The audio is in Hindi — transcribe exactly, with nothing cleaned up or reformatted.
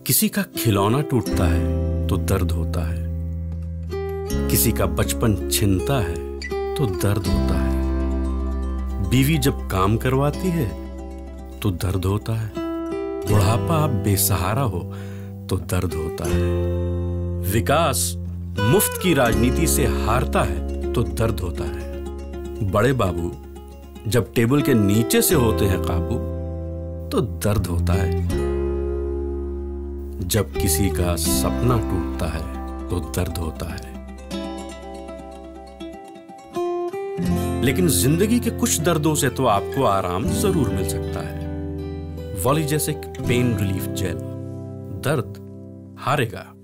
किसी का खिलौना टूटता है तो दर्द होता है, किसी का बचपन छिनता है तो दर्द होता है। बीवी जब काम करवाती है तो दर्द होता है। बुढ़ापा बेसहारा हो तो दर्द होता है। विकास मुफ्त की राजनीति से हारता है तो दर्द होता है। बड़े बाबू जब टेबल के नीचे से होते हैं काबू तो दर्द होता है। जब किसी का सपना टूटता है तो दर्द होता है। लेकिन जिंदगी के कुछ दर्दों से तो आपको आराम जरूर मिल सकता है। वॉलीजेसिक पेन रिलीफ जेल दर्द हारेगा।